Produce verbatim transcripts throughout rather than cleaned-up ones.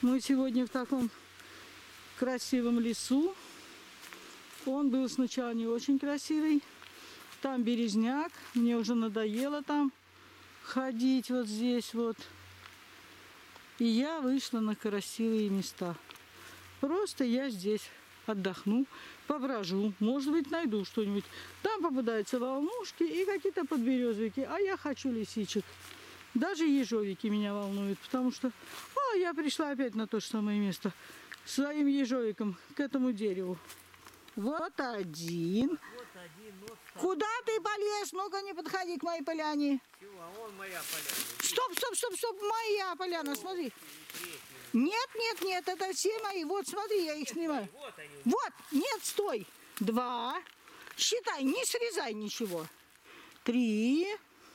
Мы сегодня в таком красивом лесу. Он был сначала не очень красивый. Там березняк. Мне уже надоело там ходить вот здесь вот. И я вышла на красивые места. Просто я здесь отдохну, поброжу. Может быть, найду что-нибудь. Там попадаются волнушки и какие-то подберезовики. А я хочу лисичек. Даже ежовики меня волнуют, потому что о, я пришла опять на то же самое место. Своим ежовиком к этому дереву. Вот один. Вот один, вот Куда ты полез? Ну-ка, не подходи к моей поляне. чего? А вон моя поляна. Стоп, стоп, стоп, стоп, моя поляна, смотри. Нет, нет, нет, это все мои. Вот, смотри, я их снимаю. Вот они. Вот, нет, стой. Два. Считай, не срезай ничего. Три.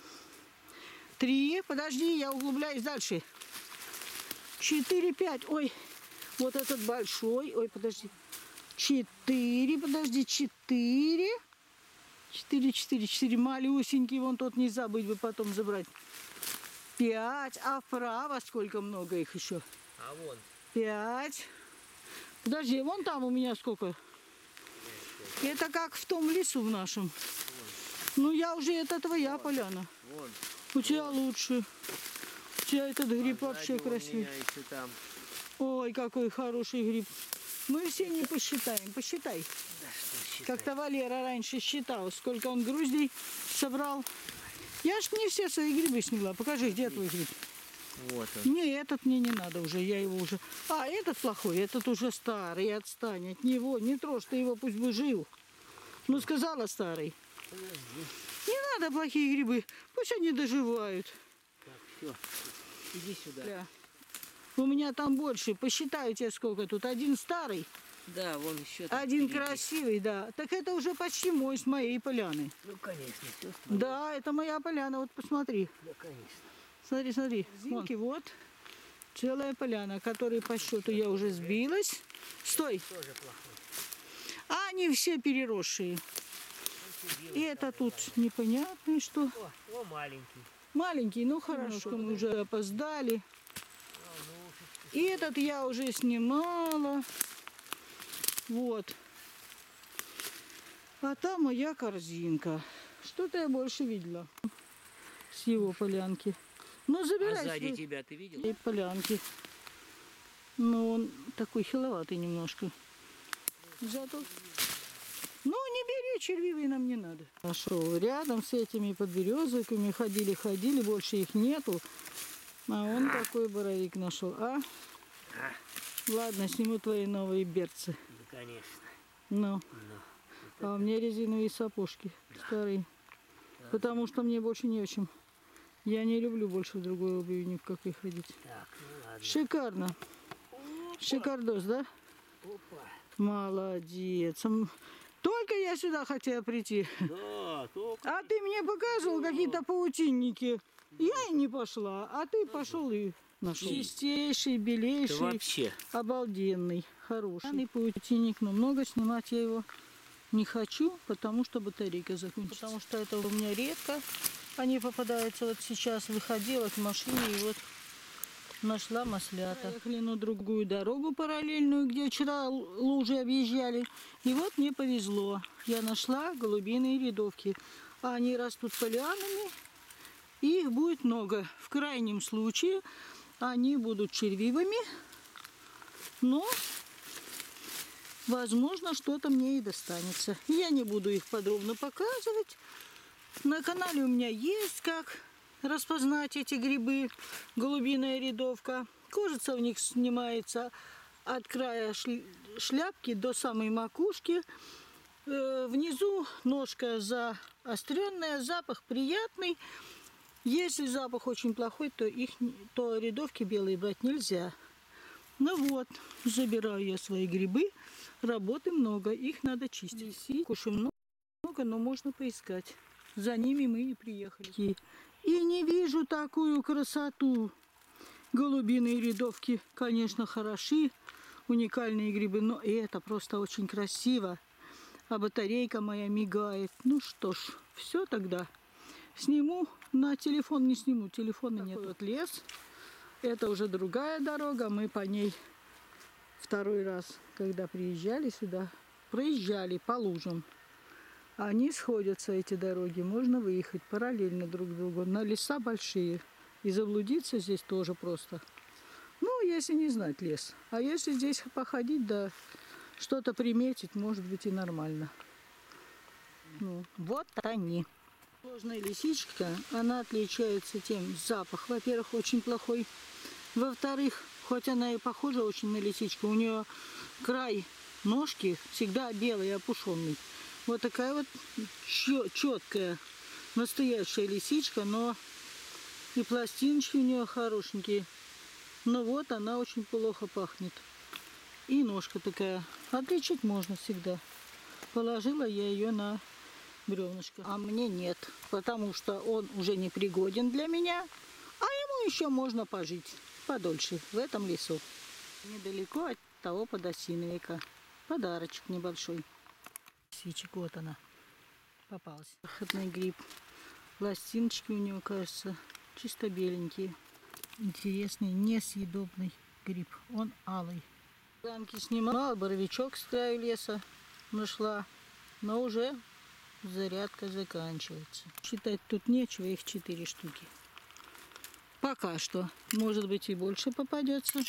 Три. Подожди, я углубляюсь дальше. Четыре, пять. Ой, вот этот большой. Ой, подожди. Четыре, подожди, четыре. Четыре, четыре, четыре. Малюсенький, вон тот не забыть бы потом забрать. Пять. А вправо сколько много их еще? А вон. Пять. Подожди, вон там у меня сколько? Это как в том лесу в нашем. Ну, я уже, это твоя поляна. Вон. У тебя лучше. У тебя этот гриб А вообще сзади у красивый. меня еще там. Ой, какой хороший гриб. Мы все не посчитаем. Посчитай. Да что считать? Как-то Валера раньше считал, сколько он груздей собрал. Я ж не все свои грибы сняла. Покажи, где твой гриб. Вот он. Не, этот мне не надо уже, я его уже... А, этот плохой, этот уже старый, отстань от него. Не трожь ты его, пусть бы жил. Ну, сказала старый. Не надо плохие грибы, пусть они доживают. Так, все. Иди сюда. Бля. У меня там больше, посчитаю тебе сколько тут. Один старый, Да, вон еще там один впереди. красивый, да. Так это уже почти мой, с моей поляны. Ну, конечно, все Да, это моя поляна, вот посмотри. Да, конечно. Смотри, смотри. Зинки, вот. Целая поляна, которой по счету я уже сбилась. Стой. Тоже плохой. А они все переросшие. И это тут непонятно что. О, о, маленький. Маленький, ну хорошо, мы уже опоздали. И этот я уже снимала. Вот. А там моя корзинка. Что-то я больше видела с его полянки. Ну, А забирай сзади свои тебя ты видел? свои полянки. Но он такой хиловатый немножко. Зато... Ну, не бери, червивый нам не надо. Нашел рядом с этими подберезовиками. Ходили-ходили, больше их нету. А он такой боровик нашел. А? А, Ладно, сниму твои новые берцы. да, конечно. Ну. Ну, А у меня резиновые сапожки старые. Потому что мне больше не в чем. Я не люблю больше в другой обуви ни в какой ходить. так, ну ладно. Шикарно. Шикардос, да? Опа. Молодец. М, Только я сюда хотела прийти. Да, только. А ты мне показывал какие-то паутинники. Я и не пошла. А ты пошел и нашел. Чистейший, Да белейший, вообще. обалденный, хороший. Паутинник, но много снимать я его не хочу, потому что батарейка закончится. Потому что это у меня редко. Они попадаются. Вот сейчас выходила к машине и вот нашла маслята. Поехали на другую дорогу параллельную, где вчера лужи объезжали. И вот мне повезло. Я нашла голубиные рядовки. Они растут полянами. И их будет много. В крайнем случае они будут червивыми. Но, возможно, что-то мне и достанется. Я не буду их подробно показывать. На канале у меня есть как распознать эти грибы. Голубиная рядовка. Кожица у них снимается от края шляпки до самой макушки. Внизу ножка заостренная, запах приятный. Если запах очень плохой, то их, то рядовки белые брать нельзя. Ну вот, забираю я свои грибы. Работы много, их надо чистить. Кушаем много, но можно поискать. За ними мы и приехали. И не вижу такую красоту. Голубиные рядовки, конечно, хороши, уникальные грибы, но и это просто очень красиво. А батарейка моя мигает. Ну что ж, все тогда. Сниму, на телефон не сниму, телефона нет. Вот лес, Это уже другая дорога, мы по ней второй раз, когда приезжали сюда, проезжали по лужам. Они сходятся, эти дороги, можно выехать параллельно друг другу, на леса большие. И заблудиться здесь тоже просто. Ну, если не знать лес. А если здесь походить, да что-то приметить, может быть и нормально. Ну, вот они. Сложная лисичка, она отличается тем, запах, во-первых, очень плохой. Во-вторых, хоть она и похожа очень на лисичку, у нее край ножки всегда белый, опушенный. Вот такая вот четкая, настоящая лисичка, но и пластиночки у нее хорошенькие. Но вот она очень плохо пахнет. И ножка такая. Отличить можно всегда. Положила я ее на бревнышко. А мне нет, потому что он уже не пригоден для меня. А ему еще можно пожить подольше в этом лесу. Недалеко от того подосиновика. Подарочек небольшой. Лисичек, вот она попалась. Бархатный гриб. Пластиночки у него, кажется, чисто беленькие. Интересный, несъедобный гриб. Он алый. Ранки снимала, боровичок с краю леса нашла, но уже зарядка заканчивается. Считать тут нечего, их четыре штуки. Пока что. Может быть и больше попадется.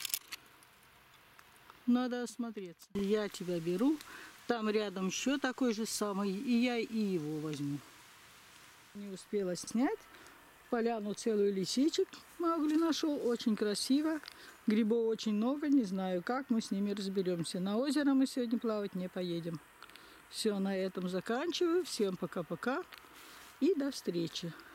Надо осмотреться. Я тебя беру. Там рядом еще такой же самый, и я и его возьму. Не успела снять. Поляну целую лисичек Маугли нашел. Очень красиво. Грибов очень много. Не знаю, как мы с ними разберемся. На озеро мы сегодня плавать не поедем. Все, на этом заканчиваю. Всем пока-пока. И до встречи.